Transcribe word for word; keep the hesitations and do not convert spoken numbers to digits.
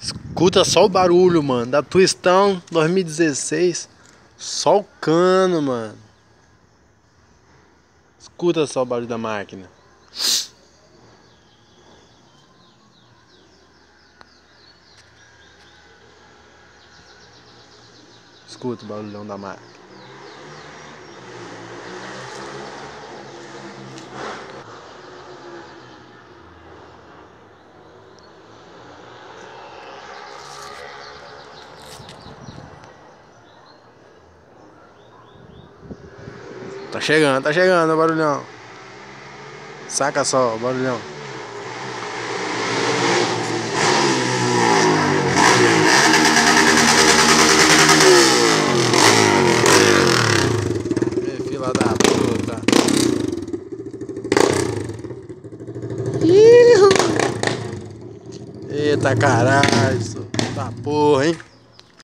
Escuta só o barulho, mano, da Twistão dois mil e dezesseis. Só o cano, mano. Escuta só o barulho da máquina. Escuta o barulhão da máquina. Tá chegando, tá chegando o barulhão. Saca só o barulhão. Ei, fila da puta. Eita caralho, isso tá porra, hein?